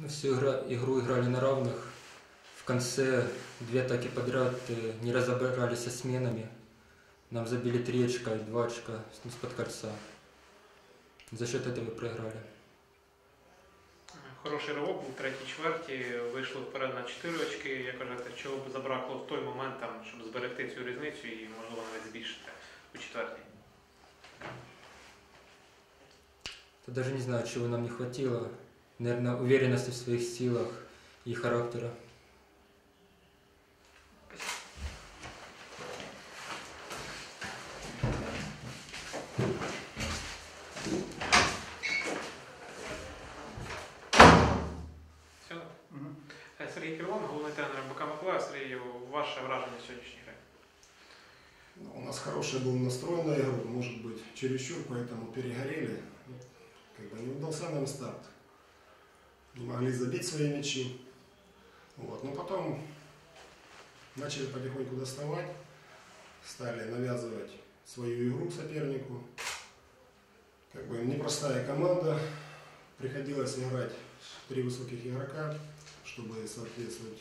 Всю игру играли на равных. В конце 2 атаки подряд не разобрались со сменами. Нам забили 3 очка и 2 очка из-под кольца. За счет этого проиграли. Хороший ривок був в третій чверті, вийшло вперед на 4 очки. Як кажете, чого б забракло в той момент, щоб зберегти цю різницю і, можливо, навіть збільшити у четвертій? Даже не знаю, чего нам не хватило. Наверное, уверенности в своих силах и характера. Сергій Кривон, головний тренер МБК Миколаїв. Сергій, ваше враження сьогоднішньої гри? У нас хороший был настрой на игру, может быть, чересчур, поэтому перегорели. Как бы не удался нам старт. Не могли забить свои мячи. Вот. Но потом начали потихоньку доставать, стали навязывать свою игру сопернику. Как бы непростая команда, приходилось играть 3 высоких игрока, чтобы соответствовать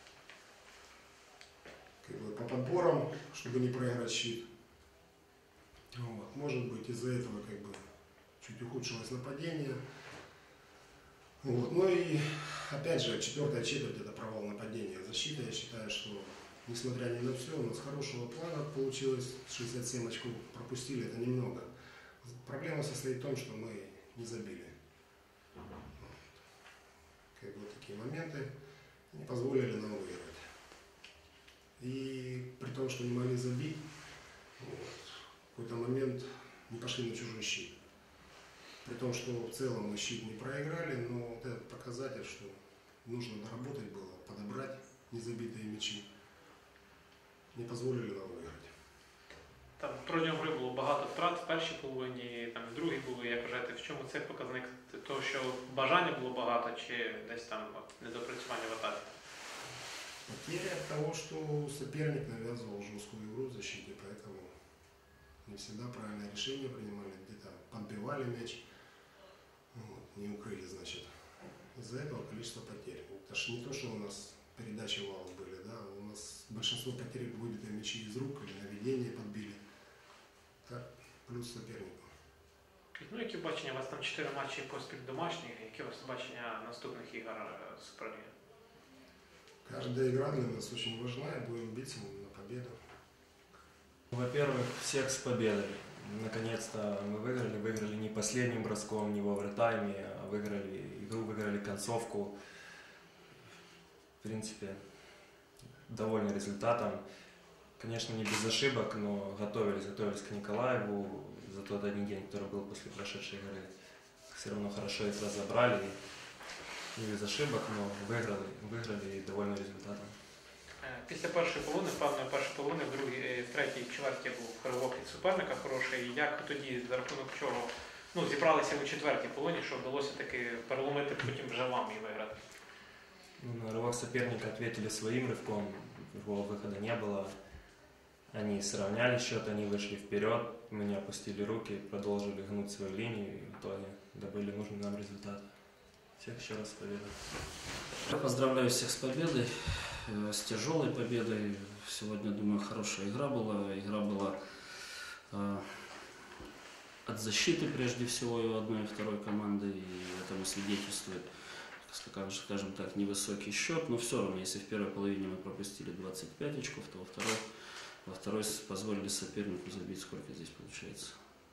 как бы по подборам, чтобы не проиграть щит. Вот. Может быть, из-за этого как бы чуть ухудшилось нападение. Вот. Ну и опять же, 4-я четверть это провал нападения. Защита, я считаю, что несмотря ни на все, у нас хорошего плана получилось. 67 очков пропустили, это немного. Проблема состоит в том, что мы не забили. Вот. Как бы такие моменты не позволили нам выиграть. И при том, что не могли забить, вот, в какой-то момент не пошли на чужой щит. При том, что в целом мы щит не проиграли, но вот этот показатель, что нужно доработать было, подобрать незабитые мячи, не позволили нам выиграть. Там протягом гри було багато втрат в першій половині, там в другій було. Як вважаєте, в чому це показник? Того, що бажання було багато, чи десь там недопрацювання в атаці? Потеря от того, что соперник навязывал жесткую игру в защите, поэтому не всегда правильное решение принимали, где-то подбивали мяч, вот, не укрыли, значит. Из-за этого количество потерь. Это ж не то, что у нас передачи валов были, да, у нас большинство потерь выбитые мячи из рук или наведение подбили. Так, плюс сопернику. Ну, які бачення? У вас там 4 матчі поспіль домашніх, які у вас бачення наступних ігор Суперліги? Каждая игра для нас очень важна, и будем биться на победу. Во-первых, всех с победой. Наконец-то мы выиграли не последним броском, не в овертайме, а выиграли игру, выиграли концовку. В принципе, довольны результатом. Конечно, не без ошибок, но готовились к Николаеву за тот один день, который был после прошедшей игры. Все равно хорошо их разобрали. Не без ошибок, но виграли і довольні результатом. Після першої половини, впевненої першої половини, в третій чверті був ривок від суперника хороший. Як тоді, за рахунок чого, зібралися у четвертій половині, що вдалося таки переломити потім вже вам і виграти? На рывок соперника ответили своим рывком, другого выхода не было. Они сравняли счет, они вышли вперед, мы не опустили руки, продолжили гнуть свою линию и в итоге добыли нужный нам результат. Всех еще раз с победой. Я поздравляю всех с победой, с тяжелой победой. Сегодня, думаю, хорошая игра была. Игра была от защиты, прежде всего, и у одной и второй команды. И этому свидетельствует, скажем так, невысокий счет. Но все равно, если в первой половине мы пропустили 25 очков, то во второй позволили сопернику забить, сколько здесь получается?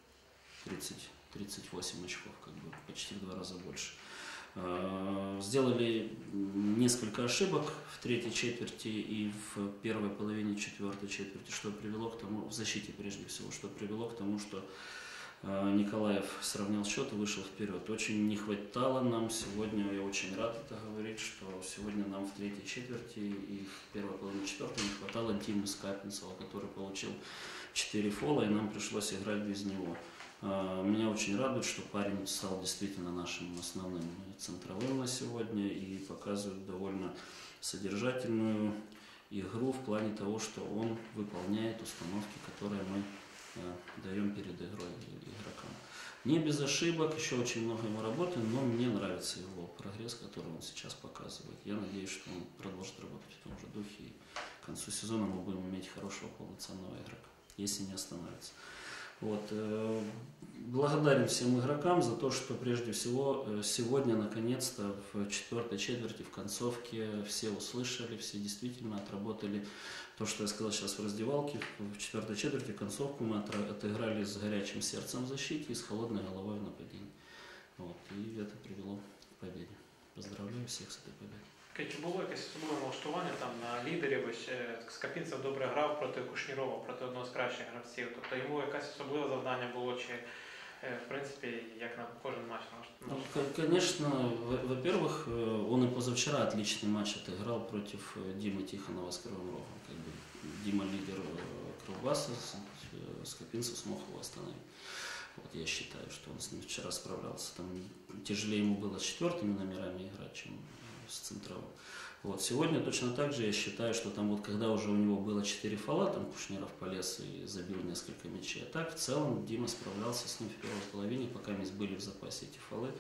38 очков, как бы почти в 2 раза больше. Сделали несколько ошибок в третьей четверти и в первой половине четвертой четверти, что привело к тому, в защите прежде всего, что привело к тому, что Николаев сравнял счет и вышел вперед. Очень не хватало нам сегодня, я очень рад это говорить, что сегодня нам в третьей четверти и в первой половине четвертой не хватало Димы Скапинцева, который получил 4 фола, и нам пришлось играть без него. Меня очень радует, что парень стал действительно нашим основным центровым на сегодня и показывает довольно содержательную игру в плане того, что он выполняет установки, которые мы даем перед игрой игрокам. Не без ошибок, еще очень много ему работы, но мне нравится его прогресс, который он сейчас показывает. Я надеюсь, что он продолжит работать в том же духе, и к концу сезона мы будем иметь хорошего полноценного игрока, если не остановится. Вот. Благодарен всем игрокам за то, что прежде всего сегодня наконец-то в четвертой четверти, в концовке все услышали, все действительно отработали то, что я сказал сейчас в раздевалке. В четвертой четверти концовку мы отыграли с горячим сердцем в защите и с холодной головой в нападении. Вот. И это привело к победе. Поздравляю всех с этой победой. Чи було якесь особливе налаштування там на лідерів? Ось Скапінцев добре грав проти Кушнірова, проти одного з кращих гравців. Тобто йому якесь особливе завдання було, чи в принципі, як на кожен матч налаштування? Ну, конечно, во-первых, он и позавчера отличный матч отыграл против Димы Тихонова с Кривым Рогом. Как бы Дима лидер Кривбаса, Скапинцев смог его остановить. Вот я считаю, что он с ним вчера справлялся. Там тяжелее ему было с четвертыми номерами играть, чем с центровым. Вот. Сегодня точно так же я считаю, что там вот когда уже у него было 4 фола, там Кушниров полез и забил несколько мячей. А так в целом Дима справлялся с ним в первой половине, пока мы были в запасе эти фолы.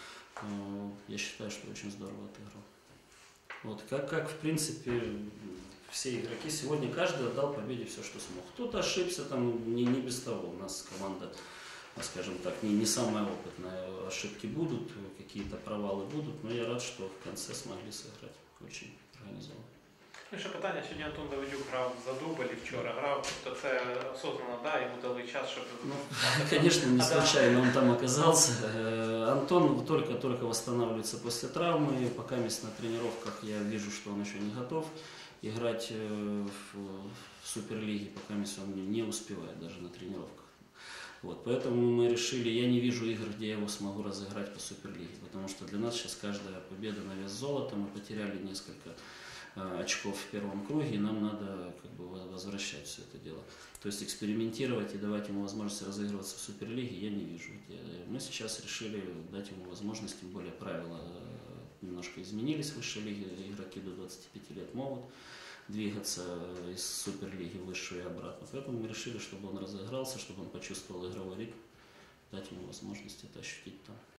Я считаю, что очень здорово отыграл. Вот. Как в принципе все игроки сегодня, каждый отдал победе все, что смог. Кто-то ошибся, там не без того. У нас команда, скажем так, не самая опытная. Ошибки будут, какие-то провалы будут, но я рад, что в конце смогли сыграть очень организованно. Ну, ще питання, сьогодні Антон Давидюк грав за дубль і вчора грав, тобто це осознанно, да, йому дали час, щоб... Ну, конечно, не случайно он там оказался. Антон только восстанавливается после травмы, пока на тренировках я вижу, что он еще не готов играть в Суперлиге, пока он не успевает даже на тренировках. Вот, поэтому мы решили, я не вижу игр, где я его смогу разыграть по Суперлиге, потому что для нас сейчас каждая победа на вес золота, мы потеряли несколько очков в первом круге, и нам надо как бы возвращать все это дело. То есть экспериментировать и давать ему возможность разыгрываться в Суперлиге я не вижу. Мы сейчас решили дать ему возможность, тем более правила немножко изменились в высшей лиге, игроки до 25 лет могут двигаться из Суперлиги в высшую и обратно. Поэтому мы решили, чтобы он разыгрался, чтобы он почувствовал игровой ритм, дать ему возможность это ощутить там.